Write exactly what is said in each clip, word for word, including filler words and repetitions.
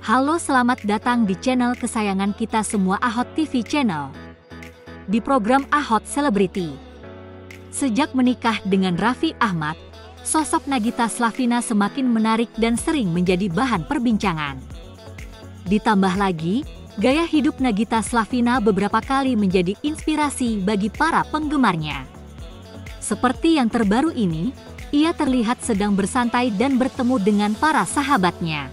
Halo, selamat datang di channel kesayangan kita semua, Ahot T V Channel. Di program Ahot Celebrity. Sejak menikah dengan Raffi Ahmad, sosok Nagita Slavina semakin menarik dan sering menjadi bahan perbincangan. Ditambah lagi, gaya hidup Nagita Slavina beberapa kali menjadi inspirasi bagi para penggemarnya. Seperti yang terbaru ini, ia terlihat sedang bersantai dan bertemu dengan para sahabatnya.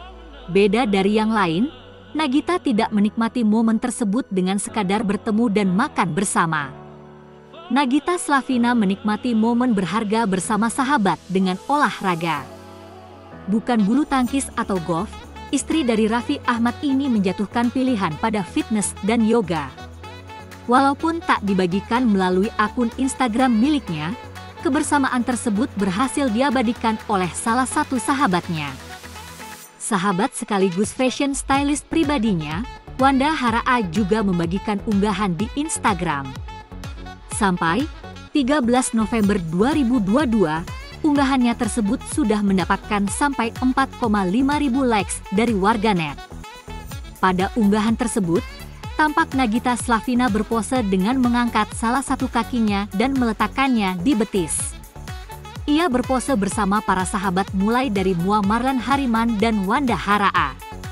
Beda dari yang lain, Nagita tidak menikmati momen tersebut dengan sekadar bertemu dan makan bersama. Nagita Slavina menikmati momen berharga bersama sahabat dengan olahraga. Bukan bulu tangkis atau golf, istri dari Raffi Ahmad ini menjatuhkan pilihan pada fitness dan yoga. Walaupun tak dibagikan melalui akun Instagram miliknya, kebersamaan tersebut berhasil diabadikan oleh salah satu sahabatnya. Sahabat sekaligus fashion stylist pribadinya, Wanda Haraa, juga membagikan unggahan di Instagram. Sampai tiga belas November dua ribu dua puluh dua, unggahannya tersebut sudah mendapatkan sampai empat koma lima ribu likes dari warganet. Pada unggahan tersebut, tampak Nagita Slavina berpose dengan mengangkat salah satu kakinya dan meletakkannya di betis. Ia berpose bersama para sahabat mulai dari Mua Marlan Hariman dan Wanda Haraa.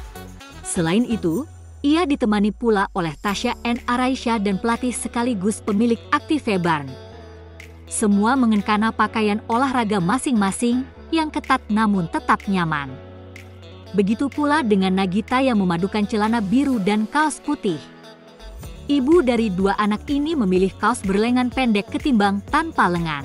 Selain itu, ia ditemani pula oleh Tasya N. Araisya dan pelatih sekaligus pemilik Active Barn. Semua mengenakan pakaian olahraga masing-masing yang ketat namun tetap nyaman. Begitu pula dengan Nagita yang memadukan celana biru dan kaos putih. Ibu dari dua anak ini memilih kaos berlengan pendek ketimbang tanpa lengan.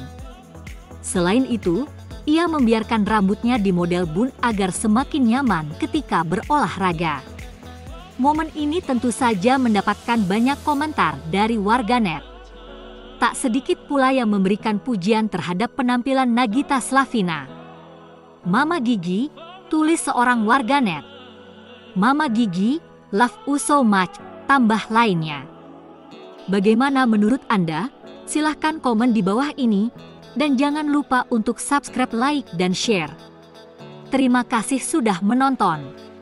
Selain itu, ia membiarkan rambutnya di model bun agar semakin nyaman ketika berolahraga. Momen ini tentu saja mendapatkan banyak komentar dari warganet. Tak sedikit pula yang memberikan pujian terhadap penampilan Nagita Slavina. Mama Gigi, tulis seorang warganet. Mama Gigi, love you so much, tambah lainnya. Bagaimana menurut Anda? Silahkan komen di bawah ini. Dan jangan lupa untuk subscribe, like, dan share. Terima kasih sudah menonton.